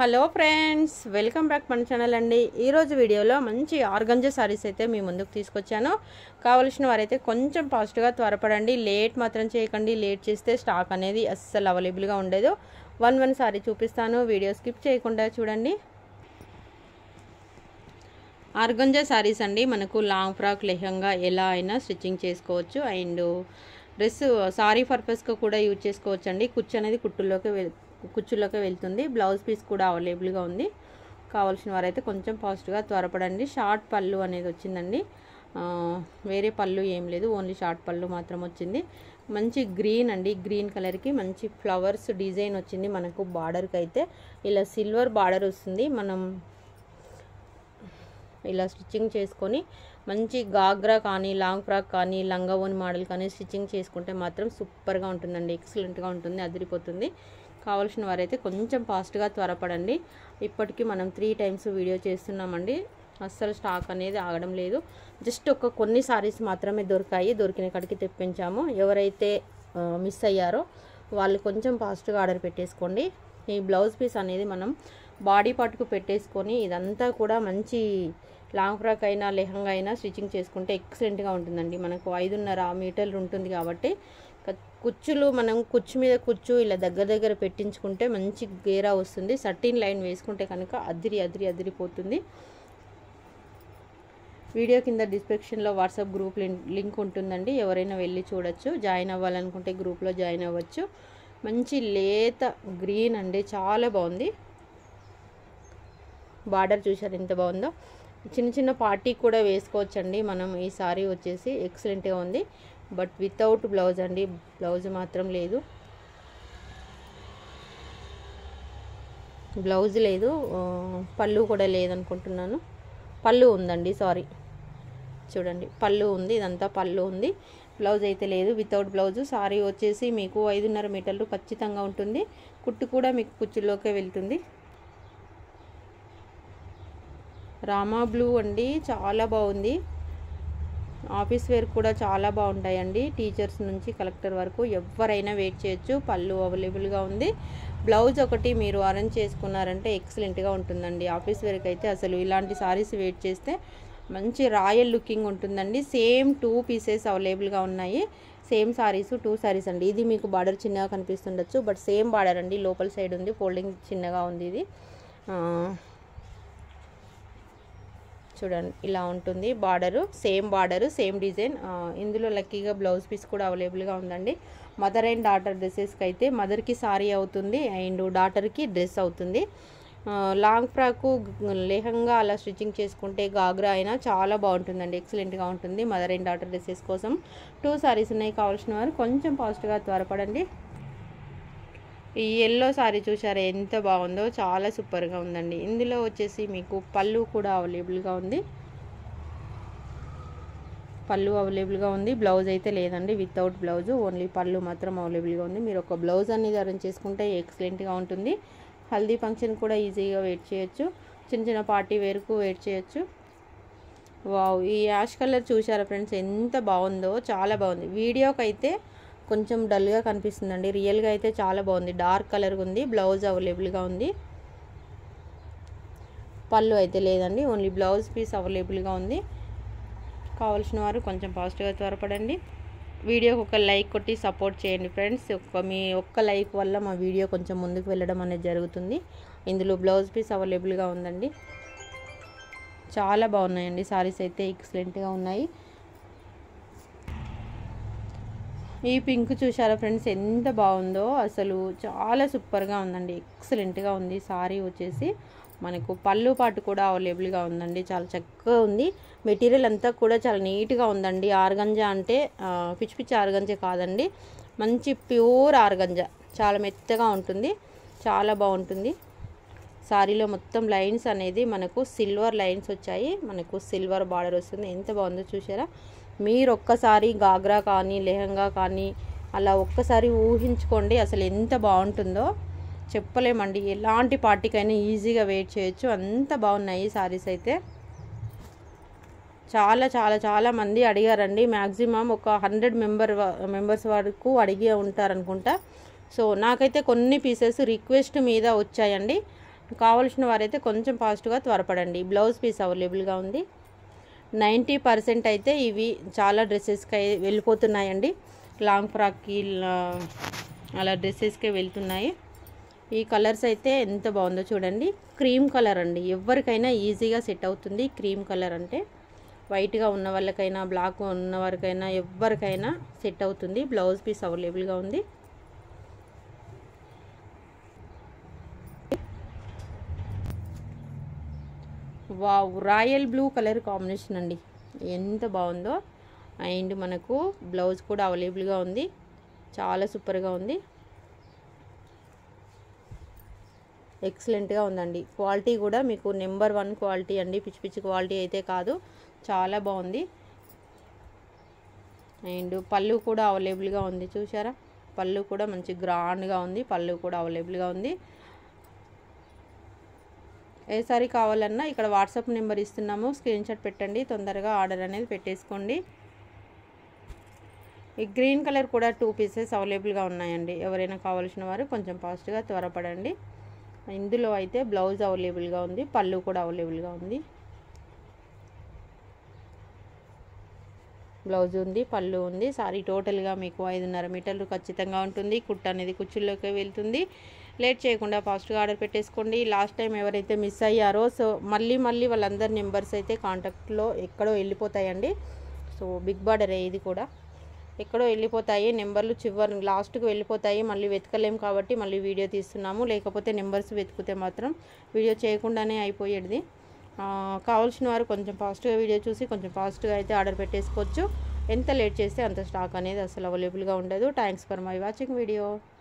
Hello friends, welcome back మన channel అండి. ఈరోజు వీడియోలో మంచి ఆర్గంజా సారీస్ అయితే మీ ముందుకు తీసుకొచ్చాను. కావాల్సిన వారైతే కొంచెం ఫాస్ట్గా త్వరపడండి, లేట్ మాత్రం చేయకండి. లేట్ చేస్తే స్టాక్ అనేది అస్సలు అవైలబుల్గా ఉండదు. వన్ సారీ చూపిస్తాను, వీడియో స్కిప్ చేయకుండా చూడండి. ఆర్గంజా సారీస్ అండి, మనకు లాంగ్ ఫ్రాక్ లెహంగా ఎలా అయినా స్టిచ్చింగ్ చేసుకోవచ్చు. అండ్ డ్రెస్ సారీ పర్పస్గా కూడా యూజ్ చేసుకోవచ్చు అండి. కుచ్చు అనేది కుచ్చులోకి వెళ్తుంది. బ్లౌజ్ పీస్ కూడా అవైలబుల్గా ఉంది. కావాల్సిన వారైతే కొంచెం ఫాస్ట్గా త్వరపడండి. షార్ట్ పళ్ళు అనేది వచ్చిందండి, వేరే పళ్ళు ఏం లేదు, ఓన్లీ షార్ట్ పళ్ళు మాత్రం వచ్చింది. మంచి గ్రీన్ అండి, గ్రీన్ కలర్కి మంచి ఫ్లవర్స్ డిజైన్ వచ్చింది. మనకు బార్డర్కి అయితే ఇలా సిల్వర్ బార్డర్ వస్తుంది. మనం ఇలా స్టిచ్చింగ్ చేసుకొని మంచి గాగ్రా కానీ, లాంగ్ ఫ్రాక్ కానీ, లంగా ఓని మోడల్ కానీ స్టిచ్చింగ్ చేసుకుంటే మాత్రం సూపర్గా ఉంటుందండి, ఎక్సలెంట్గా ఉంటుంది, అదిరిపోతుంది. కావాల్సిన వారైతే కొంచెం ఫాస్ట్గా త్వరపడండి. ఇప్పటికీ మనం 3 టైమ్స్ వీడియో చేస్తున్నామండి, అస్సలు స్టాక్ అనేది ఆగడం లేదు. జస్ట్ కొన్ని సారీస్ మాత్రమే దొరికాయి, దొరికిన కాడికి తెప్పించాము. ఎవరైతే మిస్ అయ్యారో వాళ్ళు కొంచెం ఫాస్ట్గా ఆర్డర్ పెట్టేసుకోండి. ఈ బ్లౌజ్ పీస్ అనేది మనం బాడీ పార్ట్కు పెట్టేసుకొని ఇదంతా కూడా మంచి లాంగ్ ఫ్రాక్ అయినా లెహంగా అయినా స్టిచ్చింగ్ చేసుకుంటే ఎక్సలెంట్గా ఉంటుందండి. మనకు 5.5 మీటర్లు ఉంటుంది కాబట్టి కుచ్చులు మనం కుచ్చు మీద కుచ్చు ఇలా దగ్గర పెట్టించుకుంటే మంచి గేరా వస్తుంది. 13 లైన్ వేసుకుంటే కనుక అదిరిపోతుంది. వీడియో కింద డిస్క్రిప్షన్లో వాట్సాప్ గ్రూప్ లింక్ ఉంటుందండి, ఎవరైనా వెళ్ళి చూడొచ్చు. జాయిన్ అవ్వాలనుకుంటే గ్రూప్లో జాయిన్ అవ్వచ్చు. మంచి లేత గ్రీన్ అండి, చాలా బాగుంది. బార్డర్ చూసారు ఎంత బాగుందో. చిన్న పార్టీ కూడా వేసుకోవచ్చండి మనం. ఈ సారీ వచ్చేసి ఎక్సలెంట్గా ఉంది, బట్ వితౌట్ బ్లౌజ్ అండి, బ్లౌజ్ మాత్రం లేదు, బ్లౌజ్ లేదు. పళ్ళు కూడా లేదనుకుంటున్నాను. పళ్ళు ఉందండి, సారీ, చూడండి పళ్ళు ఉంది, ఇదంతా పళ్ళు ఉంది, బ్లౌజ్ అయితే లేదు. వితౌట్ బ్లౌజ్ సారీ వచ్చేసి మీకు 5.5 మీటర్లు ఖచ్చితంగా ఉంటుంది. కుట్టు కూడా మీకు కుచ్చుల్లోకే వెళ్తుంది. రామా బ్లూ అండి, చాలా బాగుంది. ఆఫీస్ వేర్ కూడా చాలా బాగుంటాయండి. టీచర్స్ నుంచి కలెక్టర్ వరకు ఎవరైనా వెయిట్ చేయొచ్చు. పళ్ళు అవైలబుల్గా ఉంది. బ్లౌజ్ ఒకటి మీరు అరేంజ్ చేసుకున్నారంటే ఎక్సలెంట్గా ఉంటుందండి. ఆఫీస్ వేర్కి అయితే అసలు ఇలాంటి సారీస్ వెయిట్ చేస్తే మంచి రాయల్ లుకింగ్ ఉంటుందండి. సేమ్ 2 పీసెస్ అవైలబుల్గా ఉన్నాయి. సేమ్ సారీస్ 2 సారీస్ అండి. ఇది మీకు బార్డర్ చిన్నగా కనిపిస్తుండొచ్చు, బట్ సేమ్ బార్డర్ అండి, లోపల సైడ్ ఉంది, ఫోల్డింగ్ చిన్నగా ఉంది. ఇది చూడండి ఇలా ఉంటుంది బార్డరు, సేమ్ డిజైన్. ఇందులో లక్కీగా బ్లౌజ్ పీస్ కూడా అవైలబుల్గా ఉందండి. మదర్ అండ్ డాటర్ డ్రెస్సెస్కి అయితే మదర్కి సారీ అవుతుంది అండ్ డాటర్కి డ్రెస్ అవుతుంది. లాంగ్ ఫ్రాకు లెహంగా అలా స్టిచ్చింగ్ చేసుకుంటే గాగ్రా అయినా చాలా బాగుంటుందండి, ఎక్సలెంట్గా ఉంటుంది. మదర్ అండ్ డాటర్ డ్రెస్సెస్ కోసం 2 సారీస్ ఉన్నాయి. కావాల్సిన వారు కొంచెం ఫాస్ట్గా త్వరపడండి. ఈ ఎల్లో సారీ చూసారా ఎంత బాగుందో, చాలా సూపర్గా ఉందండి. ఇందులో వచ్చేసి మీకు పళ్ళు కూడా అవైలబుల్గా ఉంది, బ్లౌజ్ అయితే లేదండి, వితౌట్ బ్లౌజ్, ఓన్లీ పళ్ళు మాత్రం అవైలబుల్గా ఉంది. మీరు ఒక బ్లౌజ్ అనేది అరేంజ్ చేసుకుంటే ఎక్సలెంట్గా ఉంటుంది. హల్దీ ఫంక్షన్ కూడా ఈజీగా వెయిట్ చేయొచ్చు, చిన్న పార్టీ వేర్కు వెయిట్ చేయొచ్చు. వావ్, ఈ యాష్ కలర్ చూసారా ఫ్రెండ్స్ ఎంత బాగుందో, చాలా బాగుంది. వీడియోకి అయితే కొంచెం డల్గా కనిపిస్తుందండి, రియల్గా అయితే చాలా బాగుంది. డార్క్ కలర్ ఉంది, బ్లౌజ్ అవైలబుల్గా ఉంది. పళ్ళు అయితే లేదండి, ఓన్లీ బ్లౌజ్ పీస్ అవైలబుల్గా ఉంది. కావాల్సిన వారు కొంచెం ఫాస్ట్గా త్వరపడండి. వీడియోకి ఒక లైక్ కొట్టి సపోర్ట్ చేయండి ఫ్రెండ్స్. మీ ఒక్క లైక్ వల్ల మా వీడియో కొంచెం ముందుకు వెళ్ళడం అనేది జరుగుతుంది. ఇందులో బ్లౌజ్ పీస్ అవైలబుల్గా ఉందండి. చాలా బాగున్నాయండి సారీస్ అయితే, ఎక్సలెంట్గా ఉన్నాయి. ఈ పింక్ చూసారా ఫ్రెండ్స్ ఎంత బాగుందో, అసలు చాలా సూపర్గా ఉందండి, ఎక్సలెంట్గా ఉంది. సారీ వచ్చేసి మనకు పళ్ళు పాటు కూడా అవైలబుల్గా ఉందండి, చాలా చక్కగా ఉంది. మెటీరియల్ అంతా కూడా చాలా నీట్గా ఉందండి. ఆర్గంజా అంటే పిచ్చి ఆర్గంజా కాదండి, మంచి ప్యూర్ ఆర్గంజా, చాలా మెత్తగా ఉంటుంది, చాలా బాగుంటుంది. సారీలో మొత్తం లైన్స్ అనేది మనకు సిల్వర్ లైన్స్ వచ్చాయి, మనకు సిల్వర్ బార్డర్ వస్తుంది. ఎంత బాగుందో చూసారా. మీరు ఒక్కసారి గాగ్రా కానీ లెహంగా కానీ అలా ఒక్కసారి ఊహించుకోండి, అసలు ఎంత బాగుంటుందో చెప్పలేమండి. ఎలాంటి పార్టీకైనా ఈజీగా వెయిట్ చేయొచ్చు, అంత బాగున్నాయి సారీస్ అయితే. చాలా మంది అడిగారండి, మ్యాక్సిమం ఒక 100 మెంబర్స్ వరకు అడిగి ఉంటారనుకుంటా. సో నాకైతే కొన్ని పీసెస్ రిక్వెస్ట్ మీద వచ్చాయండి. కావాల్సిన వారైతే కొంచెం ఫాస్ట్గా త్వరపడండి. బ్లౌజ్ పీస్ అవైలబుల్గా ఉంది. 90% అయితే ఇవి చాలా డ్రెస్సెస్కి వెళ్ళిపోతున్నాయండి. లాంగ్ ఫ్రాక్కి అలా డ్రెస్సెస్కే వెళ్తున్నాయి. ఈ కలర్స్ అయితే ఎంత బాగుందో చూడండి. క్రీమ్ కలర్ అండి, ఎవరికైనా ఈజీగా సెట్ అవుతుంది. క్రీమ్ కలర్ అంటే వైట్గా ఉన్న వాళ్ళకైనా బ్లాక్ ఉన్న వారికైనా ఎవరికైనా సెట్ అవుతుంది. బ్లౌజ్ పీస్ అవైలబుల్గా ఉంది. Wow, royal blue colour combination అండి, ఎంత బాగుందో. అండ్ మనకు బ్లౌజ్ కూడా అవైలబుల్గా ఉంది. చాలా సూపర్గా ఉంది, ఎక్సలెంట్గా ఉందండి. క్వాలిటీ కూడా మీకు నెంబర్ 1 క్వాలిటీ అండి, పిచ్చి పిచ్చి క్వాలిటీ అయితే కాదు, చాలా బాగుంది. అండ్ పళ్ళు కూడా అవైలబుల్గా ఉంది, చూసారా? పళ్ళు కూడా మంచి గ్రాండ్గా ఉంది. పళ్ళు కూడా అవైలబుల్గా ఉంది. ఏ సారీ కావాలన్నా ఇక్కడ వాట్సాప్ నెంబర్ ఇస్తున్నాము, స్క్రీన్ షాట్ పెట్టండి, తొందరగా ఆర్డర్ అనేది పెట్టేసుకోండి. ఈ గ్రీన్ కలర్ కూడా 2 పీసెస్ అవైలబుల్గా ఉన్నాయండి. ఎవరైనా కావాల్సిన వారు కొంచెం ఫాస్ట్గా త్వరపడండి. ఇందులో అయితే బ్లౌజ్ అవైలబుల్గా ఉంది, పళ్ళు కూడా అవైలబుల్గా ఉంది. బ్లౌజ్ ఉంది, పళ్ళు ఉంది. సారీ టోటల్గా మీకు 5.5 మీటర్లు ఖచ్చితంగా ఉంటుంది. కుట్ట అనేది కుచ్చుల్లోకి వెళ్తుంది. లేట్ చేయకుండా ఫాస్ట్గా ఆర్డర్ పెట్టేసుకోండి. లాస్ట్ టైం ఎవరైతే మిస్ అయ్యారో సో మళ్ళీ వాళ్ళందరి నెంబర్స్ అయితే కాంటాక్ట్లో ఎక్కడో వెళ్ళిపోతాయండి. సో బిగ్ బార్డర్ ఇది కూడా ఎక్కడో వెళ్ళిపోతాయి నెంబర్లు, చివరి లాస్ట్కి వెళ్ళిపోతాయి. మళ్ళీ వెతకలేము కాబట్టి మళ్ళీ వీడియో తీస్తున్నాము. లేకపోతే నెంబర్స్ వెతికితే మాత్రం వీడియో చేయకుండానే అయిపోయేది. కావాల్సిన వారు కొంచెం ఫాస్ట్గా వీడియో చూసి కొంచెం ఫాస్ట్గా అయితే ఆర్డర్ పెట్టేసుకోవచ్చు. ఎంత లేట్ చేస్తే అంత స్టాక్ అనేది అసలు అవైలబుల్గా ఉండదు. Thanks for my watching video.